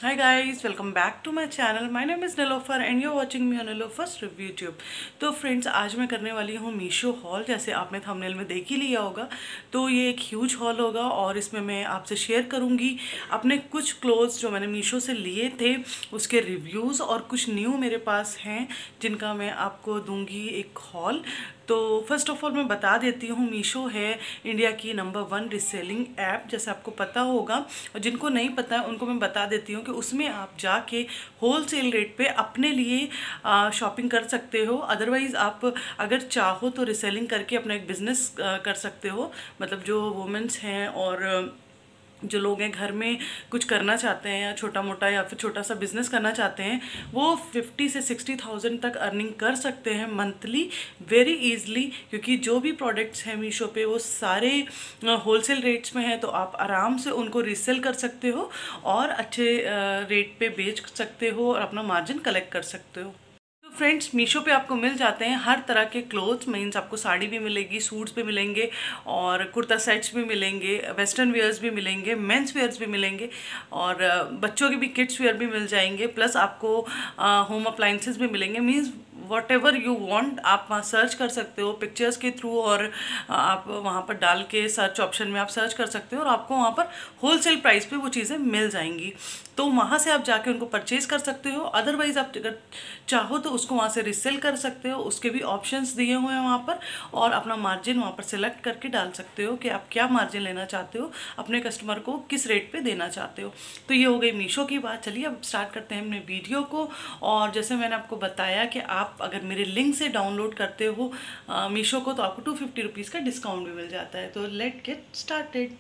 Hi guys, welcome back to my channel. My name is Nilofer and you're watching me on Nilofer's Review Tube. तो friends आज मैं करने वाली हूँ Meesho hall. जैसे आपने थंबनेल में देख ही लिया होगा, तो ये एक ह्यूज हॉल होगा और इसमें मैं आपसे शेयर करूँगी अपने कुछ क्लोथ्स जो मैंने मीशो से लिए थे, उसके रिव्यूज़ और कुछ न्यू मेरे पास हैं जिनका मैं आपको दूँगी एक हॉल। तो फर्स्ट ऑफ ऑल मैं बता देती हूँ, मीशो है इंडिया की नंबर 1 रीसेलिंग ऐप, जैसे आपको पता होगा। और जिनको नहीं पता है उनको मैं बता देती हूँ कि उसमें आप जाके होलसेल रेट पे अपने लिए शॉपिंग कर सकते हो। अदरवाइज़ आप अगर चाहो तो रीसेलिंग करके अपना एक बिज़नेस कर सकते हो। मतलब जो वुमेंस हैं और जो लोग हैं घर में कुछ करना चाहते हैं या छोटा मोटा या फिर छोटा सा बिजनेस करना चाहते हैं, वो 50 से 60,000 तक अर्निंग कर सकते हैं मंथली वेरी इजीली। क्योंकि जो भी प्रोडक्ट्स हैं मीशो पे वो सारे होलसेल रेट्स में हैं, तो आप आराम से उनको रीसेल कर सकते हो और अच्छे रेट पे बेच सकते हो और अपना मार्जिन कलेक्ट कर सकते हो। फ्रेंड्स, मीशो पे आपको मिल जाते हैं हर तरह के क्लोथ्स। मीन्स आपको साड़ी भी मिलेगी, सूट्स भी मिलेंगे और कुर्ता सेट्स भी मिलेंगे, वेस्टर्न वेयर्स भी मिलेंगे, मेंस वेयर्स भी मिलेंगे और बच्चों के भी किड्स वेयर भी मिल जाएंगे। प्लस आपको होम अप्लाइंसेस भी मिलेंगे। Means whatever you want आप वहाँ सर्च कर सकते हो पिक्चर्स के थ्रू, और आप वहाँ पर डाल के सर्च ऑप्शन में आप सर्च कर सकते हो और आपको वहाँ पर होलसेल प्राइस पे वो चीज़ें मिल जाएंगी। तो वहाँ से आप जाके उनको परचेज़ कर सकते हो। अदरवाइज़ आप अगर चाहो तो उसको वहाँ से रीसेल कर सकते हो, उसके भी ऑप्शंस दिए हुए हैं वहाँ पर, और अपना मार्जिन वहाँ पर सिलेक्ट करके डाल सकते हो कि आप क्या मार्जिन लेना चाहते हो, अपने कस्टमर को किस रेट पे देना चाहते हो। तो ये हो गई मीशो की बात। चलिए अब स्टार्ट करते हैं अपने वीडियो को। और जैसे मैंने आपको बताया कि आप अगर मेरे लिंक से डाउनलोड करते हो मीशो को, तो आपको 250 रुपीज़ का डिस्काउंट भी मिल जाता है। तो लेट गेट स्टार्टेड।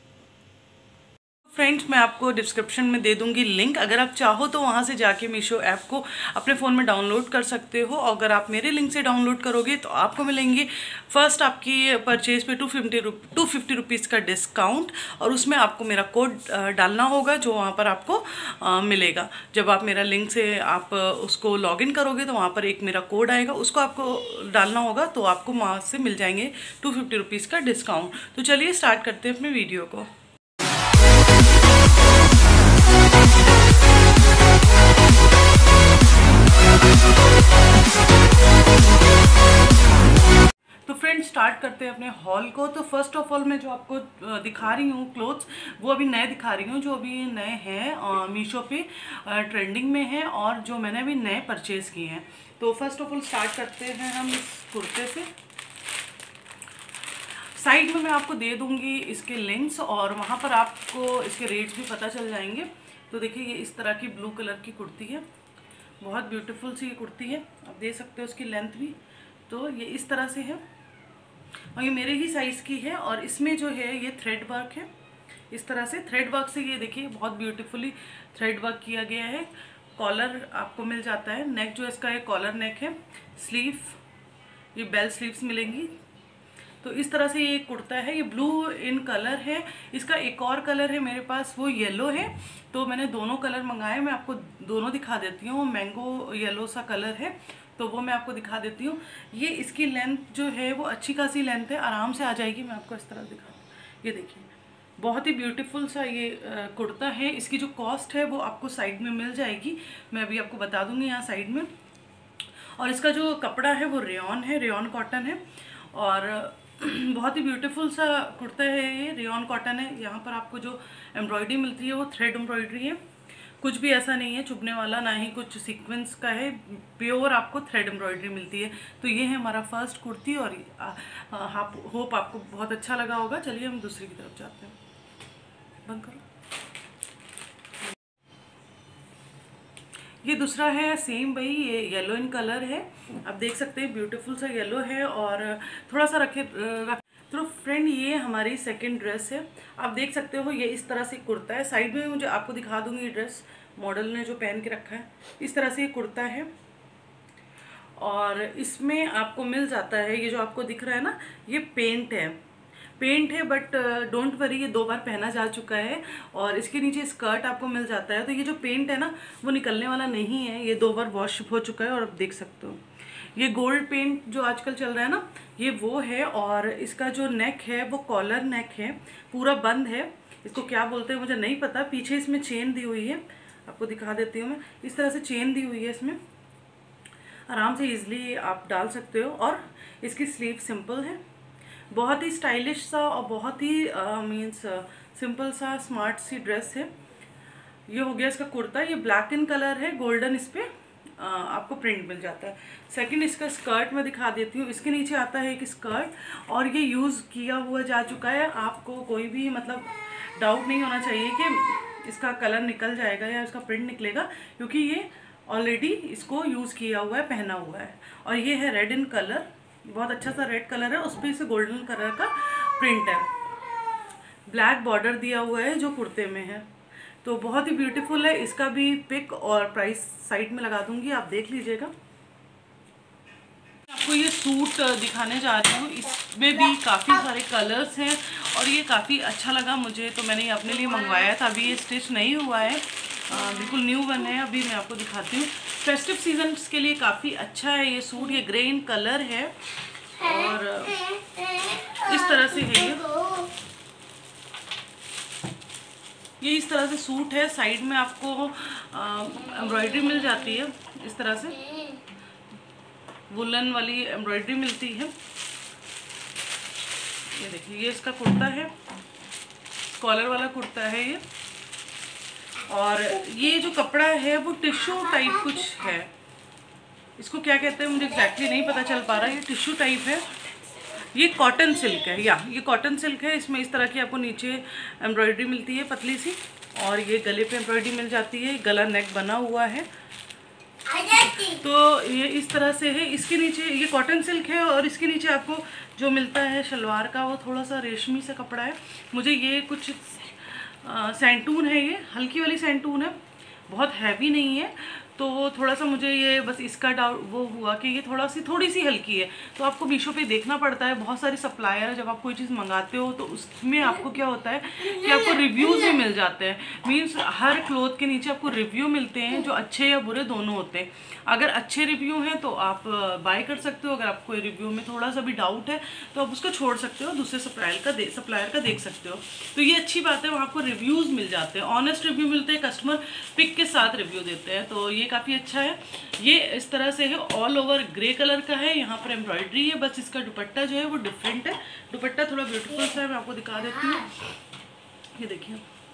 फ्रेंड्स, मैं आपको डिस्क्रिप्शन में दे दूंगी लिंक। अगर आप चाहो तो वहाँ से जाके मीशो ऐप को अपने फ़ोन में डाउनलोड कर सकते हो। अगर आप मेरे लिंक से डाउनलोड करोगे तो आपको मिलेंगे फर्स्ट आपकी परचेज पे 250 रुपीज़ का डिस्काउंट, और उसमें आपको मेरा कोड डालना होगा जो वहाँ पर आपको मिलेगा। जब आप मेरा लिंक से आप उसको लॉगिन करोगे तो वहाँ पर एक मेरा कोड आएगा, उसको आपको डालना होगा, तो आपको वहाँ से मिल जाएंगे 250 रुपीज़ का डिस्काउंट। तो चलिए स्टार्ट करते हैं अपने वीडियो को। तो फ्रेंड्स, स्टार्ट करते हैं अपने हॉल को। तो फर्स्ट ऑफ ऑल मैं जो आपको दिखा रही हूँ क्लोथ्स, वो अभी नए दिखा रही हूँ, जो अभी नए हैं मीशो पे ट्रेंडिंग में हैं और जो मैंने अभी नए परचेज़ किए हैं। तो फर्स्ट ऑफ ऑल स्टार्ट करते हैं हम इस कुर्ते से। साइड में मैं आपको दे दूँगी इसके लिंक्स और वहाँ पर आपको इसके रेट्स भी पता चल जाएंगे। तो देखिए, ये इस तरह की ब्लू कलर की कुर्ती है, बहुत ब्यूटीफुल सी ये कुर्ती है। आप देख सकते हो उसकी लेंथ भी। तो ये इस तरह से है और ये मेरे ही साइज़ की है, और इसमें जो है ये थ्रेड वर्क है। इस तरह से थ्रेड वर्क से ये देखिए बहुत ब्यूटीफुली थ्रेड वर्क किया गया है। कॉलर आपको मिल जाता है, नेक जो इसका है कॉलर नेक है। स्लीव, ये बेल स्लीव्स मिलेंगी। तो इस तरह से ये कुर्ता है, ये ब्लू इन कलर है। इसका एक और कलर है मेरे पास, वो येलो है। तो मैंने दोनों कलर मंगाए, मैं आपको दोनों दिखा देती हूँ। मैंगो येलो सा कलर है, तो वो मैं आपको दिखा देती हूँ। ये इसकी लेंथ जो है वो अच्छी खासी लेंथ है, आराम से आ जाएगी। मैं आपको इस तरह दिखा, ये देखिए बहुत ही ब्यूटीफुल सा ये कुर्ता है। इसकी जो कॉस्ट है वो आपको साइड में मिल जाएगी, मैं अभी आपको बता दूँगी यहाँ साइड में। और इसका जो कपड़ा है वो रेयॉन है, रेयॉन कॉटन है, और बहुत ही ब्यूटीफुल सा कुर्ता है ये। रेयॉन कॉटन है। यहाँ पर आपको जो एम्ब्रॉयडरी मिलती है वो थ्रेड एम्ब्रॉयडरी है, कुछ भी ऐसा नहीं है चुभने वाला, ना ही कुछ सीक्वेंस का है, प्योर आपको थ्रेड एम्ब्रॉयडरी मिलती है। तो ये है हमारा फर्स्ट कुर्ती, और होप आपको बहुत अच्छा लगा होगा। चलिए हम दूसरी की तरफ जाते हैं। बंद करो। ये दूसरा है सेम भाई, ये येलो इन कलर है। आप देख सकते हैं ब्यूटीफुल सा येलो है, और थोड़ा सा तो फ्रेंड, ये हमारी सेकंड ड्रेस है। आप देख सकते हो ये इस तरह से कुर्ता है। साइड में मुझे आपको दिखा दूंगी ये ड्रेस, मॉडल ने जो पहन के रखा है। इस तरह से ये कुर्ता है, और इसमें आपको मिल जाता है, ये जो आपको दिख रहा है ना, ये पेंट है, बट डोंट वरी, ये 2 बार पहना जा चुका है। और इसके नीचे स्कर्ट आपको मिल जाता है। तो ये जो पेंट है ना, वो निकलने वाला नहीं है, ये 2 बार वॉश हो चुका है। और आप देख सकते हो ये गोल्ड पेंट जो आजकल चल रहा है ना, ये वो है। और इसका जो नेक है वो कॉलर नेक है, पूरा बंद है। इसको क्या बोलते हैं मुझे नहीं पता। पीछे इसमें चेन दी हुई है, आपको दिखा देती हूँ मैं। इस तरह से चेन दी हुई है, इसमें आराम से इजीली आप डाल सकते हो। और इसकी स्लीव सिंपल है, बहुत ही स्टाइलिश सा और बहुत ही मीन्स सिंपल सा स्मार्ट सी ड्रेस है। ये हो गया इसका कुर्ता, ये ब्लैक इन कलर है, गोल्डन इस पे आपको प्रिंट मिल जाता है। सेकंड इसका स्कर्ट मैं दिखा देती हूँ। इसके नीचे आता है एक स्कर्ट और ये यूज़ किया हुआ जा चुका है। आपको कोई भी मतलब डाउट नहीं होना चाहिए कि इसका कलर निकल जाएगा या इसका प्रिंट निकलेगा, क्योंकि ये ऑलरेडी इसको यूज़ किया हुआ है, पहना हुआ है। और ये है रेड इन कलर, बहुत अच्छा सा रेड कलर है, उस पर इसे गोल्डन कलर का प्रिंट है। ब्लैक बॉर्डर दिया हुआ है जो कुर्ते में है, तो बहुत ही ब्यूटीफुल है। इसका भी पिक और प्राइस साइड में लगा दूंगी, आप देख लीजिएगा। आपको ये सूट दिखाने जा रही हूँ, इसमें भी काफ़ी सारे कलर्स हैं और ये काफ़ी अच्छा लगा मुझे, तो मैंने ये अपने लिए मंगवाया था। अभी ये स्टिच नहीं हुआ है, बिल्कुल न्यू बन है। अभी मैं आपको दिखाती हूँ। फेस्टिव सीजन्स के लिए काफ़ी अच्छा है ये सूट। ये ग्रे इन कलर है और इस तरह से है ये इस तरह से सूट है। साइड में आपको एम्ब्रॉयडरी मिल जाती है, इस तरह से वुलन वाली एम्ब्रॉयडरी मिलती है। ये देखिए, ये इसका कुर्ता है, कॉलर वाला कुर्ता है ये। और ये जो कपड़ा है वो टिश्यू टाइप कुछ है, इसको क्या कहते हैं मुझे एग्जैक्टली नहीं पता चल पा रहा है। ये टिश्यू टाइप है, ये कॉटन सिल्क है, या ये कॉटन सिल्क है। इसमें इस तरह की आपको नीचे एम्ब्रॉयडरी मिलती है पतली सी, और ये गले पे एम्ब्रॉयडरी मिल जाती है। गला नेक बना हुआ है, तो ये इस तरह से है। इसके नीचे ये कॉटन सिल्क है और इसके नीचे आपको जो मिलता है शलवार का वो थोड़ा सा रेशमी सा कपड़ा है। मुझे ये कुछ सैंटून है, ये हल्की वाली सैंटून है, बहुत हैवी नहीं है। तो थोड़ा सा मुझे ये बस इसका डाउट वो हुआ कि ये थोड़ी सी हल्की है। तो आपको मीशो पे देखना पड़ता है, बहुत सारे सप्लायर जब आप कोई चीज़ मंगाते हो तो उसमें आपको क्या होता है कि आपको रिव्यूज़ भी मिल जाते हैं। मीन्स हर क्लोथ के नीचे आपको रिव्यू मिलते हैं जो अच्छे या बुरे दोनों होते हैं। अगर अच्छे रिव्यू हैं तो आप बाय कर सकते हो। अगर आपको रिव्यू में थोड़ा सा भी डाउट है तो आप उसको छोड़ सकते हो, दूसरे सप्लायर का देख सकते हो। तो ये अच्छी बात है, वहाँ आपको रिव्यूज़ मिल जाते हैं, ऑनेस्ट रिव्यू मिलते हैं, कस्टमर पिक के साथ रिव्यू देते हैं। तो ये काफ़ी अच्छा है। ये इस तरह से है, ऑल ओवर ग्रे कलर का है, यहाँ पर एम्ब्रॉयडरी है। बस इसका दुपट्टा जो है वो डिफरेंट है, दुपट्टा थोड़ा ब्यूटीफुल सा है, मैं आपको दिखा देती हूँ। ये देखिए,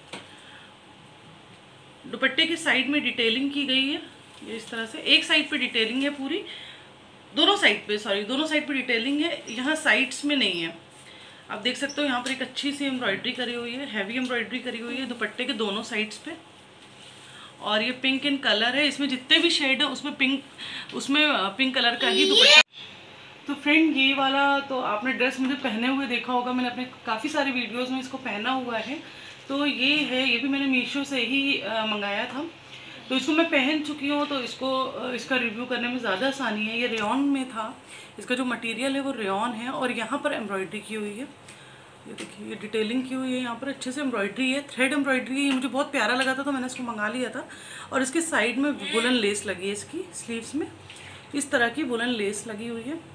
दुपट्टे की साइड में डिटेलिंग की गई है, ये इस तरह से। एक साइड पे डिटेलिंग है पूरी, दोनों साइड पे डिटेलिंग है, यहाँ साइड्स में नहीं है। आप देख सकते हो यहाँ पर एक अच्छी सी एम्ब्रॉयडरी करी हुई है, हैवी एम्ब्रॉयडरी करी हुई है दुपट्टे के दोनों साइड्स पे। और ये पिंक इन कलर है, इसमें जितने भी शेड है उसमें पिंक कलर का ही दुपट्टा। तो फ्रेंड, ये वाला तो आपने ड्रेस मुझे पहने हुए देखा होगा, मैंने अपने काफ़ी सारे वीडियोस में इसको पहना हुआ है। तो ये है, ये भी मैंने मीशो से ही मंगाया था, तो इसको मैं पहन चुकी हूँ। तो इसका रिव्यू करने में ज़्यादा आसानी है। ये रेयॉन में था, इसका जो मटेरियल है वो रेयॉन है और यहाँ पर एम्ब्रॉयडरी की हुई है। ये देखिए, ये डिटेलिंग की हुई है, यहाँ पर अच्छे से एम्ब्रॉयडरी है, थ्रेड एम्ब्रॉयडरी है। ये मुझे बहुत प्यारा लगा था तो मैंने इसको मंगा लिया था। और इसके साइड में वुलन लेस लगी है, इसकी स्लीव्स में इस तरह की वुलन लेस लगी हुई है।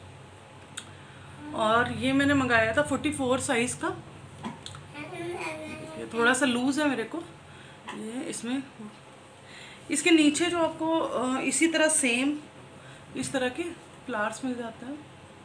और ये मैंने मंगाया था 44 साइज़ का, ये थोड़ा सा लूज़ है मेरे को। ये इसमें इसके नीचे जो आपको इसी तरह सेम इस तरह के फ्लावर्स मिल जाता है।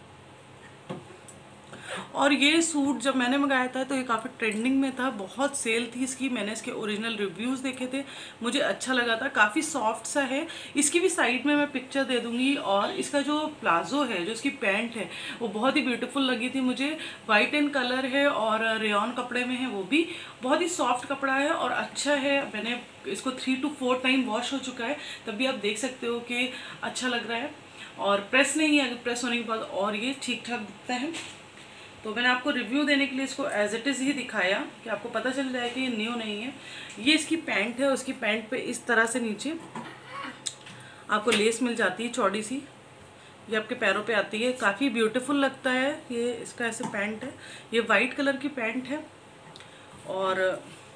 और ये सूट जब मैंने मंगाया था तो ये काफ़ी ट्रेंडिंग में था, बहुत सेल थी इसकी। मैंने इसके ओरिजिनल रिव्यूज़ देखे थे, मुझे अच्छा लगा था, काफ़ी सॉफ्ट सा है। इसकी भी साइड में मैं पिक्चर दे दूँगी। और इसका जो प्लाजो है, जो इसकी पैंट है, वो बहुत ही ब्यूटीफुल लगी थी मुझे। वाइट एंड कलर है और रेयॉन कपड़े में है, वो भी बहुत ही सॉफ्ट कपड़ा है और अच्छा है। मैंने इसको 3 to 4 टाइम वॉश हो चुका है, तब भी आप देख सकते हो कि अच्छा लग रहा है। और प्रेस नहीं है, प्रेस होने के बाद और ये ठीक ठाक दिखता है। तो मैंने आपको रिव्यू देने के लिए इसको एज इट इज़ ही दिखाया कि आपको पता चल जाए कि ये न्यू नहीं है। ये इसकी पैंट है, उसकी पैंट पे इस तरह से नीचे आपको लेस मिल जाती है चौड़ी सी, ये आपके पैरों पे आती है, काफ़ी ब्यूटीफुल लगता है। ये इसका ऐसे पैंट है, ये वाइट कलर की पैंट है। और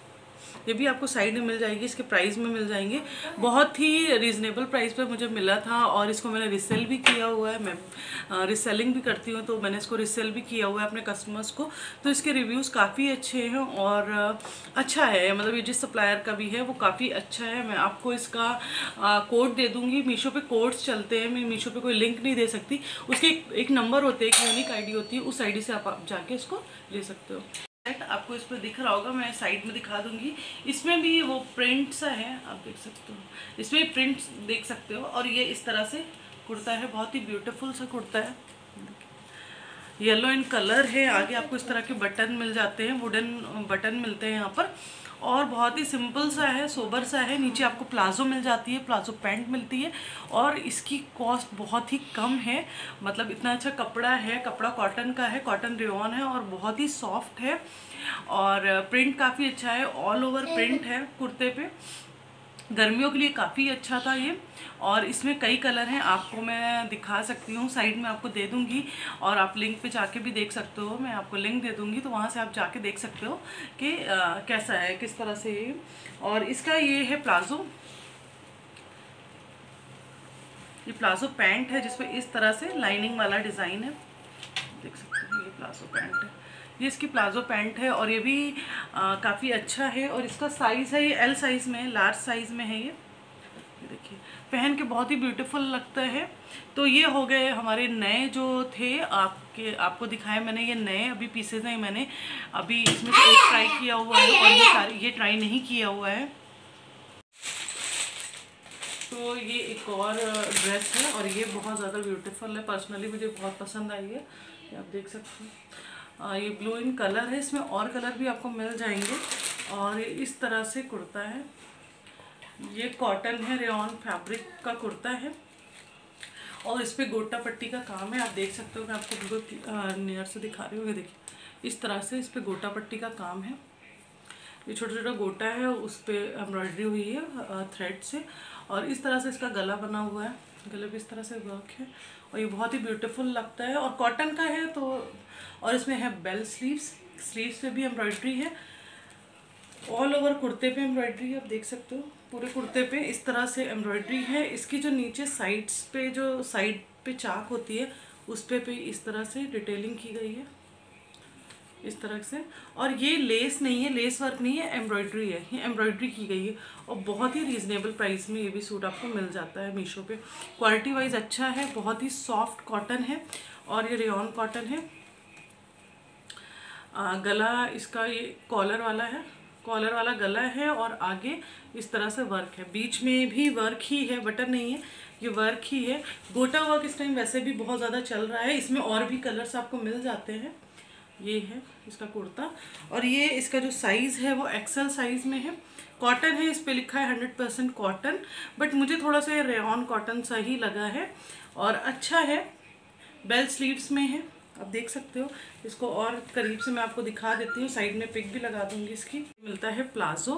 ये भी आपको साइड में मिल जाएगी, इसके प्राइस में मिल जाएंगे। बहुत ही रीज़नेबल प्राइस पे मुझे मिला था और इसको मैंने रिसेल भी किया हुआ है। मैं रिसेलिंग भी करती हूँ, तो मैंने इसको रिसेल भी किया हुआ है अपने कस्टमर्स को। तो इसके रिव्यूज़ काफ़ी अच्छे हैं और अच्छा है, मतलब ये जिस सप्लायर का भी है वो काफ़ी अच्छा है। मैं आपको इसका कोड दे दूँगी। मीशो पे कोड्स चलते हैं, मैं मीशो पे कोई लिंक नहीं दे सकती। उसके एक नंबर होते हैं, एक यूनिक आईडी होती है, उस आईडी से आप जाके इसको ले सकते हो। आपको इस पर दिख रहा होगा, मैं साइड में दिखा दूंगी। इसमें भी वो प्रिंट सा है, आप देख सकते हो, इसमें प्रिंट देख सकते हो। और ये इस तरह से कुर्ता है, बहुत ही ब्यूटीफुल सा कुर्ता है, येलो इन कलर है। आगे आपको इस तरह के बटन मिल जाते हैं, वुडन बटन मिलते हैं यहाँ पर। और बहुत ही सिंपल सा है, सोबर सा है। नीचे आपको प्लाजो मिल जाती है, प्लाजो पैंट मिलती है और इसकी कॉस्ट बहुत ही कम है। मतलब इतना अच्छा कपड़ा है, कपड़ा कॉटन का है, कॉटन रेयॉन है और बहुत ही सॉफ्ट है। और प्रिंट काफ़ी अच्छा है, ऑल ओवर प्रिंट है कुर्ते पे। गर्मियों के लिए काफ़ी अच्छा था ये। और इसमें कई कलर हैं, आपको मैं दिखा सकती हूँ, साइड में आपको दे दूँगी और आप लिंक पे जाके भी देख सकते हो। मैं आपको लिंक दे दूँगी, तो वहाँ से आप जाके देख सकते हो कि कैसा है, किस तरह से ये। और इसका ये है प्लाजो, ये प्लाजो पैंट है जिसमें इस तरह से लाइनिंग वाला डिज़ाइन है, देख सकते हो। ये प्लाजो पैंट है, ये इसकी प्लाजो पैंट है और ये भी काफ़ी अच्छा है। और इसका साइज़ है, ये एल साइज़ में है, लार्ज साइज़ में है ये देखिए, पहन के बहुत ही ब्यूटीफुल लगता है। तो ये हो गए हमारे नए जो थे, आपको दिखाए मैंने, ये नए अभी पीसेज हैं। मैंने अभी इसमें से एक ट्राई किया हुआ है और ये सारे ये ट्राई नहीं किया हुआ है। तो ये एक और ड्रेस है और ये बहुत ज़्यादा ब्यूटीफुल है, पर्सनली मुझे बहुत पसंद आई है, आप देख सकते हो। ये ब्लू इन कलर है, इसमें और कलर भी आपको मिल जाएंगे। और इस तरह से कुर्ता है, ये कॉटन है, रेयॉन फैब्रिक का कुर्ता है और इस पर गोटा पट्टी का काम है, आप देख सकते हो। मैं आपको बिल्कुल नियर से दिखा रही हूँ, ये देखिए इस तरह से इस पर गोटा पट्टी का काम है। ये छोटा छोटा गोटा है, उस पर एम्ब्रॉयडरी हुई है थ्रेड से। और इस तरह से इसका गला बना हुआ है, गले पे इस तरह से वर्क है और ये बहुत ही ब्यूटीफुल लगता है और कॉटन का है। तो और इसमें है बेल स्लीव्स, स्लीव्स पे भी एम्ब्रॉयडरी है, ऑल ओवर कुर्ते पे एम्ब्रॉयडरी है, आप देख सकते हो। पूरे कुर्ते पे इस तरह से एम्ब्रॉयडरी है। इसकी जो नीचे साइड्स पे, जो साइड पे चाक होती है, उस पे इस तरह से डिटेलिंग की गई है, इस तरह से। और ये लेस नहीं है, लेस वर्क नहीं है, एम्ब्रॉयडरी है, ये एम्ब्रॉयडरी की गई है। और बहुत ही रीज़नेबल प्राइस में ये भी सूट आपको मिल जाता है मीशो पे। क्वालिटी वाइज अच्छा है, बहुत ही सॉफ्ट कॉटन है और ये रेयॉन कॉटन है। गला इसका ये कॉलर वाला है, कॉलर वाला गला है और आगे इस तरह से वर्क है, बीच में भी वर्क ही है, बटन नहीं है, ये वर्क ही है। गोटा वर्क इस टाइम वैसे भी बहुत ज़्यादा चल रहा है, इसमें और भी कलर्स आपको मिल जाते हैं। ये है इसका कुर्ता और ये इसका जो साइज़ है वो एक्सेल साइज़ में है, कॉटन है, इस पे लिखा है 100% कॉटन, बट मुझे थोड़ा सा ये रेयॉन कॉटन सा ही लगा है और अच्छा है। बेल स्लीव्स में है, आप देख सकते हो। इसको और करीब से मैं आपको दिखा देती हूँ, साइड में पिक भी लगा दूंगी इसकी। मिलता है प्लाजो,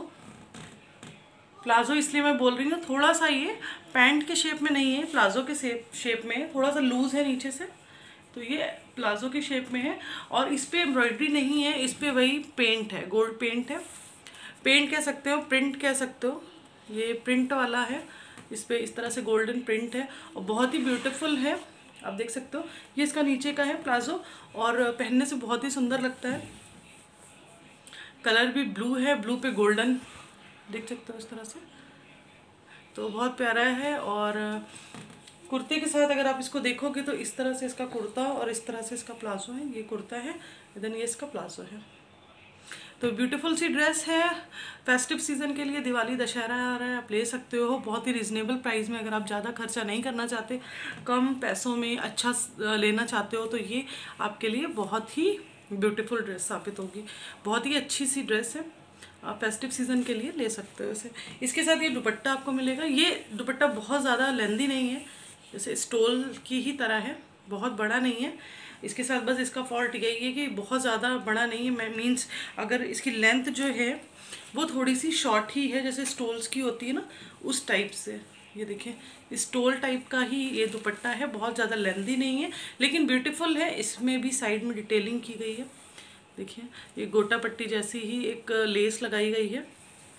प्लाजो इसलिए मैं बोल रही हूँ थोड़ा सा ये पैंट के शेप में नहीं है, प्लाजो के शेप में है, थोड़ा सा लूज है नीचे से, तो ये प्लाजो के शेप में है। और इस पर एम्ब्रॉयडरी नहीं है, इस पर वही पेंट है, गोल्ड पेंट है, पेंट कह सकते हो, प्रिंट कह सकते हो, ये प्रिंट वाला है, इस पर इस तरह से गोल्डन प्रिंट है और बहुत ही ब्यूटीफुल है, आप देख सकते हो। ये इसका नीचे का है प्लाजो और पहनने से बहुत ही सुंदर लगता है। कलर भी ब्लू है, ब्लू पे गोल्डन, देख सकते हो इस तरह से, तो बहुत प्यारा है। और कुर्ते के साथ अगर आप इसको देखोगे तो इस तरह से इसका कुर्ता और इस तरह से इसका प्लाजो है, ये कुर्ता है, देन ये इसका प्लाजो है। तो ब्यूटीफुल सी ड्रेस है, फेस्टिव सीज़न के लिए, दिवाली दशहरा आ रहा है, आप ले सकते हो बहुत ही रीज़नेबल प्राइस में। अगर आप ज़्यादा खर्चा नहीं करना चाहते, कम पैसों में अच्छा लेना चाहते हो, तो ये आपके लिए बहुत ही ब्यूटीफुल ड्रेस साबित होगी। बहुत ही अच्छी सी ड्रेस है, आप फेस्टिव सीज़न के लिए ले सकते हो इसे। इसके साथ ये दुपट्टा आपको मिलेगा, ये दुपट्टा बहुत ज़्यादा लेंदी नहीं है, जैसे स्टोल की ही तरह है, बहुत बड़ा नहीं है। इसके साथ बस इसका फॉल्ट यही है कि बहुत ज़्यादा बड़ा नहीं है, मीन्स अगर इसकी लेंथ जो है वो थोड़ी सी शॉर्ट ही है, जैसे स्टोल्स की होती है ना, उस टाइप से। ये देखिए स्टोल टाइप का ही ये दुपट्टा है, बहुत ज़्यादा लेंदी नहीं है, लेकिन ब्यूटीफुल है। इसमें भी साइड में डिटेलिंग की गई है, देखिए ये गोटा पट्टी जैसी ही एक लेस लगाई गई है,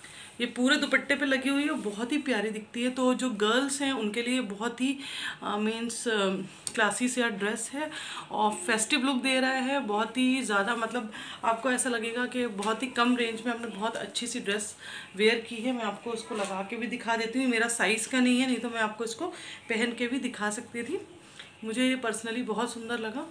ये पूरे दुपट्टे पे लगी हुई है, बहुत ही प्यारी दिखती है। तो जो गर्ल्स हैं उनके लिए बहुत ही मीन्स क्लासी सा ड्रेस है और फेस्टिव लुक दे रहा है। बहुत ही ज़्यादा मतलब आपको ऐसा लगेगा कि बहुत ही कम रेंज में हमने बहुत अच्छी सी ड्रेस वेयर की है। मैं आपको इसको लगा के भी दिखा देती हूँ, मेरा साइज़ का नहीं है, नहीं तो मैं आपको इसको पहन के भी दिखा सकती थी। मुझे ये पर्सनली बहुत सुंदर लगा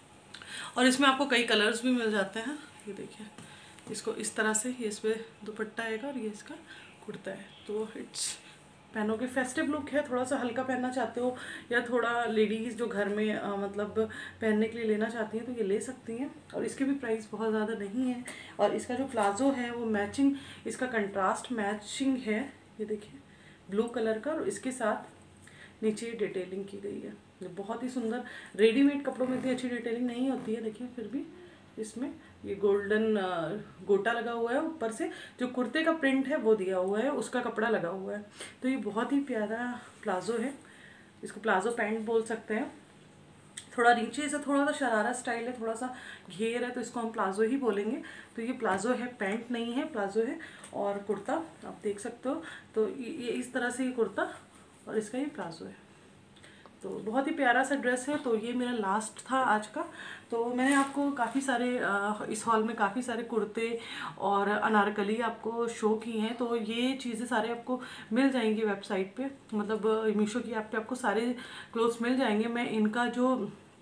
और इसमें आपको कई कलर्स भी मिल जाते हैं। ये देखिए, इसको इस तरह से ये इस पर दुपट्टा आएगा और ये इसका कुर्ता है। तो इट्स पहनोगे, फेस्टिव लुक है, थोड़ा सा हल्का पहनना चाहते हो या थोड़ा लेडीज़ जो घर में मतलब पहनने के लिए लेना चाहती हैं तो ये ले सकती हैं। और इसके भी प्राइस बहुत ज़्यादा नहीं है। और इसका जो प्लाजो है वो मैचिंग, इसका कंट्रास्ट मैचिंग है। ये देखिए ब्लू कलर का और इसके साथ नीचे डिटेलिंग की गई है। ये बहुत ही सुंदर, रेडीमेड कपड़ों में इतनी अच्छी डिटेलिंग नहीं होती है। देखिए फिर भी इसमें ये गोल्डन गोटा लगा हुआ है, ऊपर से जो कुर्ते का प्रिंट है वो दिया हुआ है, उसका कपड़ा लगा हुआ है। तो ये बहुत ही प्यारा प्लाजो है, इसको प्लाजो पैंट बोल सकते हैं। थोड़ा नीचे से थोड़ा सा शरारा स्टाइल है, थोड़ा सा घेर है, तो इसको हम प्लाजो ही बोलेंगे। तो ये प्लाजो है, पैंट नहीं है, प्लाजो है। और कुर्ता आप देख सकते हो, तो ये इस तरह से ये कुर्ता और इसका ये प्लाजो है। तो बहुत ही प्यारा सा ड्रेस है। तो ये मेरा लास्ट था आज का। तो मैंने आपको काफ़ी सारे इस हॉल में काफ़ी सारे कुर्ते और अनारकली आपको शो की हैं। तो ये चीज़ें सारे आपको मिल जाएंगी वेबसाइट पे, मतलब मीशो की ऐप पे आपको सारे क्लोथ्स मिल जाएंगे। मैं इनका जो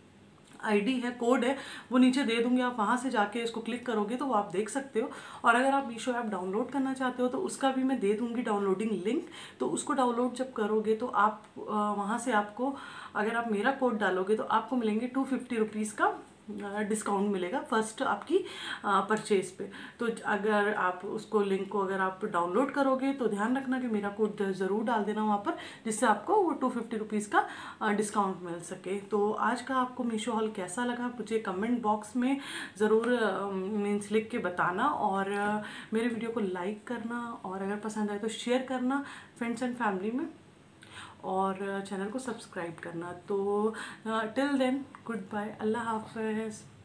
आईडी है, कोड है, वो नीचे दे दूंगी। आप वहाँ से जाके इसको क्लिक करोगे तो वो आप देख सकते हो। और अगर आप मीशो ऐप डाउनलोड करना चाहते हो तो उसका भी मैं दे दूंगी डाउनलोडिंग लिंक। तो उसको डाउनलोड जब करोगे तो आप वहाँ से आपको, अगर आप मेरा कोड डालोगे तो आपको मिलेंगे 250 रुपीज़ का डिस्काउंट मिलेगा फर्स्ट आपकी परचेज पे। तो अगर आप उसको लिंक को अगर आप डाउनलोड करोगे तो ध्यान रखना कि मेरा कोड ज़रूर डाल देना वहाँ पर, जिससे आपको वो 250 रुपीज़ का डिस्काउंट मिल सके। तो आज का आपको मीशो हॉल कैसा लगा मुझे कमेंट बॉक्स में ज़रूर मीन्स लिख के बताना। और मेरे वीडियो को लाइक करना और अगर पसंद आए तो शेयर करना फ्रेंड्स एंड फैमिली में, और चैनल को सब्सक्राइब करना। तो टिल देन गुड बाय, अल्लाह हाफ़िज़।